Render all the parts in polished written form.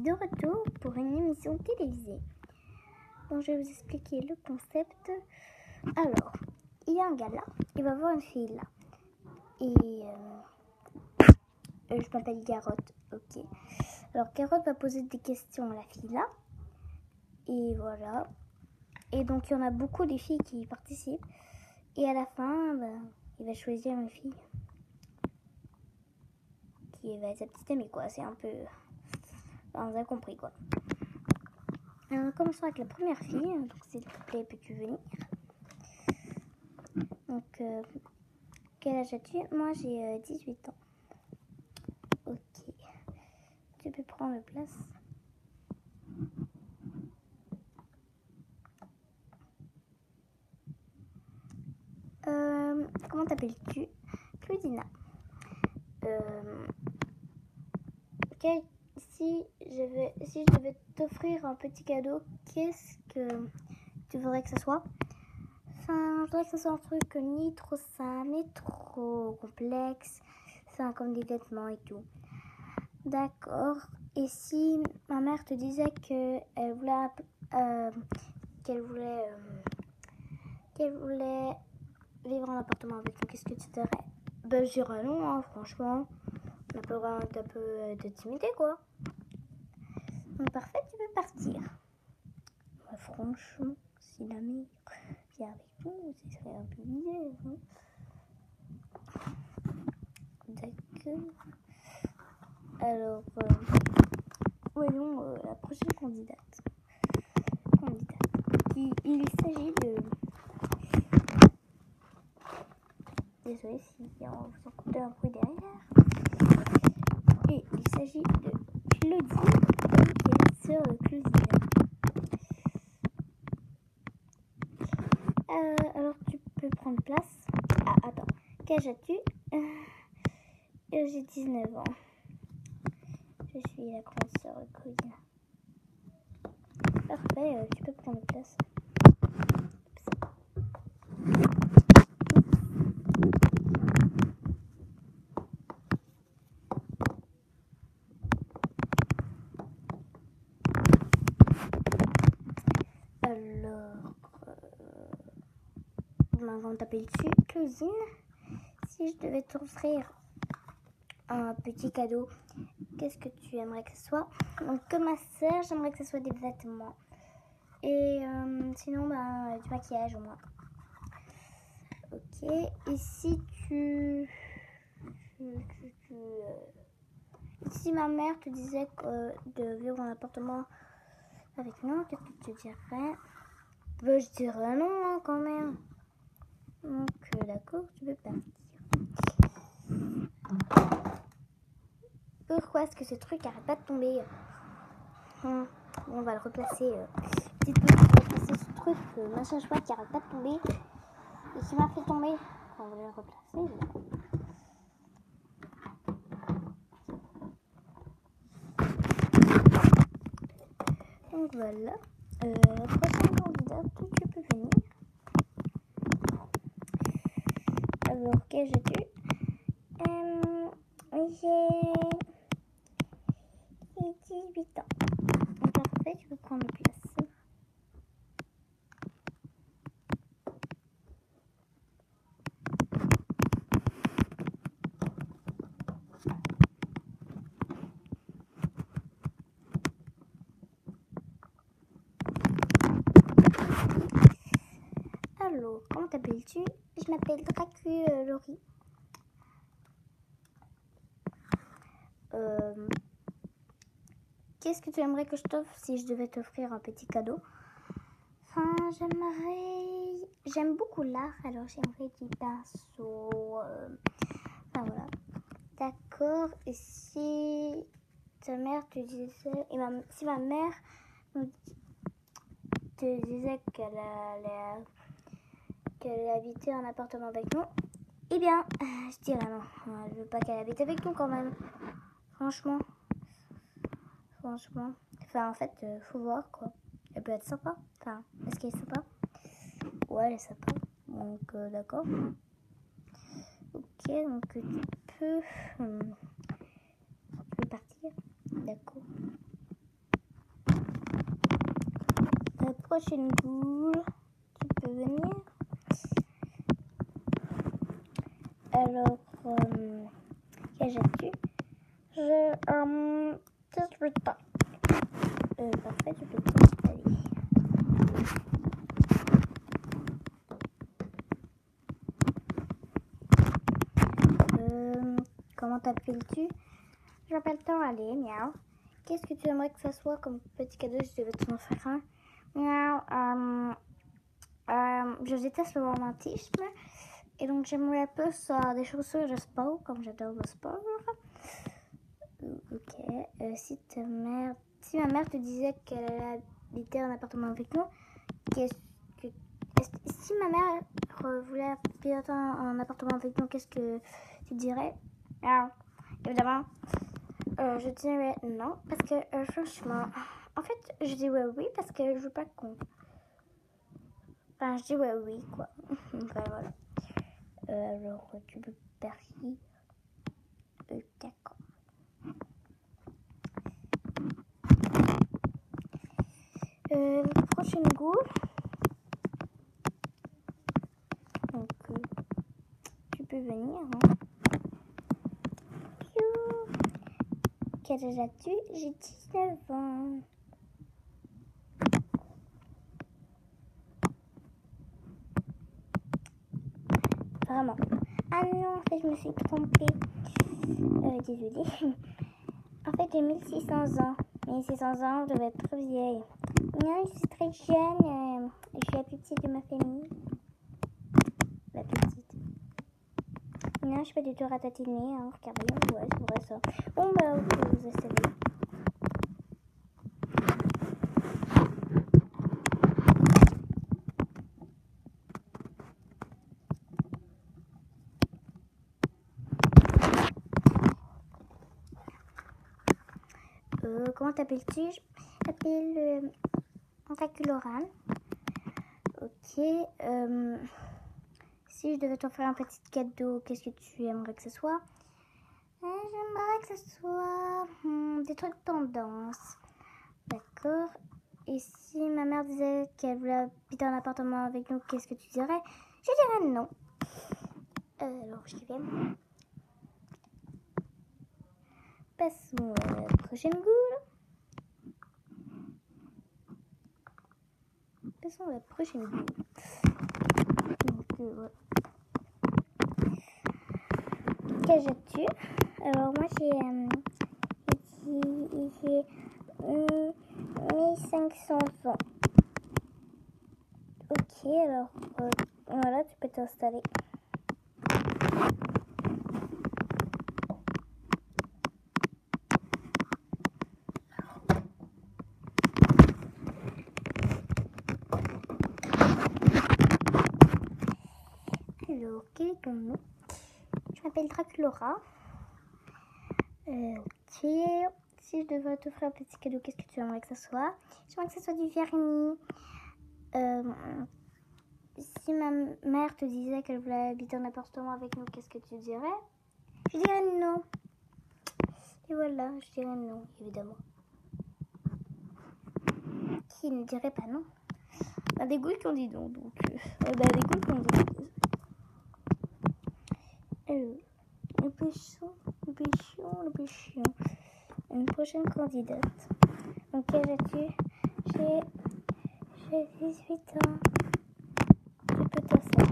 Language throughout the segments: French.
de retour pour une émission télévisée. Donc je vais vous expliquer le concept. Alors, il y a un gars là, il va voir une fille là. Et je m'appelle Carotte, ok. Alors Carotte va poser des questions à la fille là. Et voilà. Et donc il y en a beaucoup des filles qui participent. Et à la fin, il va choisir une fille qui va être sa petite amie quoi. C'est un peu... Enfin, vous avez compris quoi. Alors, commençons avec la première fille. Donc s'il te plaît, peux-tu venir? Donc, quel âge as-tu? Moi j'ai 18 ans. Ok. Tu peux prendre place. Comment t'appelles-tu? Claudina. Si je devais t'offrir un petit cadeau, qu'est-ce que tu voudrais que ce soit? Enfin, je voudrais que ce soit un truc ni trop simple, ni trop complexe. Enfin, comme des vêtements et tout. D'accord. Et si ma mère te disait qu'elle voulait vivre en appartement avec nous, qu'est-ce que tu ferais? Ben, je dirais non, hein, franchement. On a pas vraiment un peu de timidité, quoi. Donc, parfait, tu peux partir. Ouais, franchement, si la mère vient avec nous, ce serait un peu bizarre. Hein. D'accord. Alors, voyons la prochaine candidate. Il s'agit de... Désolée si vous entendez un bruit derrière. Et il s'agit de Claudine, qui est la sœur de Claudine. Alors tu peux prendre place. Ah, attends. Quel âge as-tu? J'ai 19 ans. Je suis la grande sœur de Claudine. Parfait, tu peux prendre place. Alors, comment t'appelles-tu? Claudine. Si je devais t'offrir un petit cadeau, qu'est-ce que tu aimerais que ce soit? Donc, comme ma sœur, j'aimerais que ce soit des vêtements. Et sinon, du maquillage au moins. Ok. Et si si ma mère te disait de vivre en appartement avec nous, qu'est-ce que tu dirais? Ben, je dirais non, hein, quand même. Donc, d'accord, tu peux partir. Pourquoi est-ce que ce truc arrête pas de tomber? On va le replacer. Dites-moi, on va replacer ce truc, machin chouette qui arrête pas de tomber. Et qui m'a fait tomber. On va le replacer. Donc voilà. La prochaine candidate, tu peux venir. Alors, quel âge as-tu? J'ai 18 ans. Parfait, tu peux prendre place. Alors, comment t'appelles-tu? Je m'appelle Laurie. Qu'est-ce que tu aimerais que je t'offre si je devais t'offrir un petit cadeau? Enfin, j'aime beaucoup l'art, alors j'aimerais des pinceaux. Enfin voilà. D'accord. Et si ta mère te disait, si ma mère te disait qu'elle habitait en appartement avec nous, eh bien, je dirais non. Je veux pas qu'elle habite avec nous quand même. Franchement. Enfin, en fait, faut voir quoi. Elle peut être sympa. Enfin, est-ce qu'elle est sympa? Ouais, elle est sympa. Donc, d'accord. Ok, donc tu peux... tu peux partir. D'accord. Donc, voilà. La prochaine candidate, tu peux venir. Alors, quel âge as-tu? J'ai 19 ans. Parfait, tu peux prendre place. prochaine boule, tu peux venir. Alors, quel as-tu? J'ai 18 ans. Parfait, tu peux t'installer. Comment t'appelles-tu? Je m'appelle Coralie, miaou. Qu'est-ce que tu aimerais que ça soit comme petit cadeau si je devais t'en faire un? Miaou, je déteste le romantisme. Et donc j'aimerais plus des chaussures de sport, comme j'adore le sport. Ok. Si ma mère te disait qu'elle allait habiter en appartement avec nous, si ma mère voulait habiter en appartement avec nous, qu'est-ce que tu dirais? Alors, évidemment, je dirais non, parce que franchement, en fait, je dis oui parce que je veux pas qu'on. Enfin, je dis oui, quoi. Enfin, voilà. Alors, tu peux partir. D'accord. Prochaine goût. Donc, tu peux venir. Hein. Quel âge as-tu? J'ai 19 ans. Vraiment. Ah non, en fait, je me suis trompée. Désolée. En fait, j'ai 1600 ans. 1600 ans, je devais être trop vieille. Non, je suis très jeune. Je suis la plus petite de ma famille. La plus petite. Non, je suis pas du tout ratatinée. Hein. Regardez, ouais, c'est vrai ça. Bon, bah, ok, vous savez. Comment t'appelles-tu? Je m'appelle Draculaurane. Ok. Si je devais t'offrir un petit cadeau, qu'est-ce que tu aimerais que ce soit? J'aimerais que ce soit des trucs tendance. D'accord. Et si ma mère disait qu'elle voulait habiter en appartement avec nous, qu'est-ce que tu dirais? Je dirais non. Alors, je vais. Passons à la prochaine goule. Passons à la prochaine goule. Donc, quel âge as-tu? Alors, moi, j'ai 1500 ans. Ok, alors, voilà, tu peux t'installer. Alors, quel est ton nom? Je m'appelle Draculaura. Ok. Si je devrais t'offrir un petit cadeau, qu'est-ce que tu aimerais que ce soit? J'aimerais que ce soit du vernis. Si ma mère te disait qu'elle voulait habiter en appartement avec nous, qu'est-ce que tu dirais? Je dirais non. Et voilà, je dirais non, évidemment. Qui ne dirait pas non? Il y a des goules qui ont dit non, donc... des goules qui ont dit non. Le péchon. Une prochaine candidate. Donc, quel as-tu? J'ai 18 ans. Tu peux t'installer.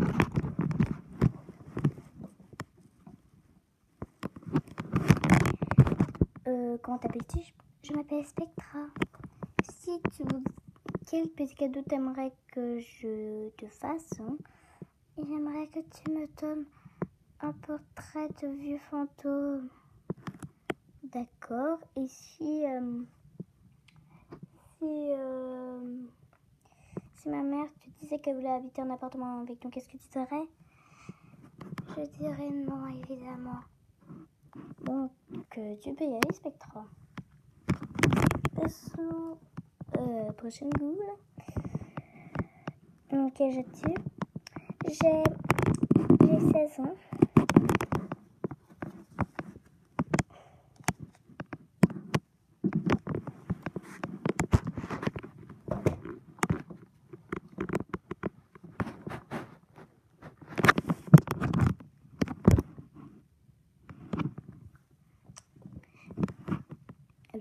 Comment t'appelles-tu? Je m'appelle Spectra. Si tu veux... Quel petit cadeau t'aimerais que je te fasse? Hein? J'aimerais que tu me donnes un portrait de vieux fantôme. D'accord. Et si ma mère te disait qu'elle voulait habiter en appartement avec nous, qu'est-ce que tu dirais? Je dirais non, évidemment. Donc, tu peux y aller, Spectra. Passons prochaine goule. Quel âge as-tu? J'ai 16 ans.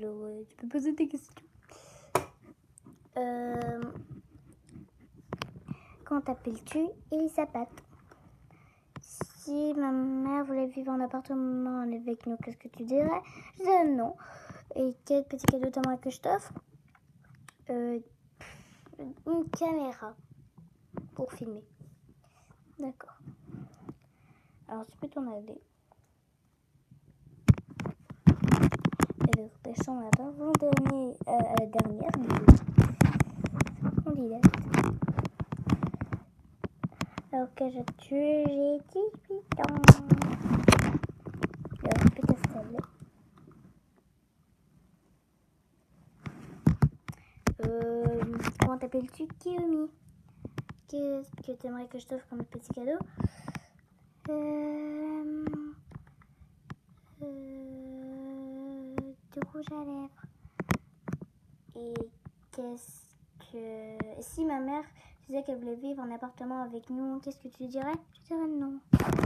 Alors, tu peux poser tes questions. Comment t'appelles-tu? Elisabeth. Si ma mère voulait vivre en appartement avec nous, qu'est-ce que tu dirais? Je dirais non. Et quel petit cadeau t'aimerais que je t'offre? Une caméra pour filmer. D'accord. Alors tu peux t'en aller. Alors passons à la dernière candidate. Alors quel âge as-tu? J'ai 18 ans. Alors tu peux t'installer. Comment t'appelles-tu? Kiyomi. Qu'est-ce que tu aimerais que je t'offre comme petit cadeau? Du rouge à lèvres. Et qu'est-ce que... Si ma mère disait qu'elle voulait vivre en appartement avec nous, qu'est-ce que tu dirais? Je dirais non.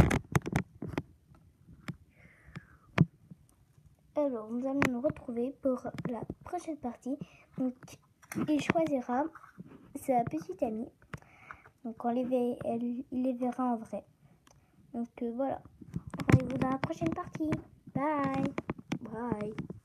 Alors, nous allons nous retrouver pour la prochaine partie. Donc, il choisira sa petite amie. Donc, il les verra en vrai. Donc, voilà. Rendez-vous dans la prochaine partie. Bye. Bye.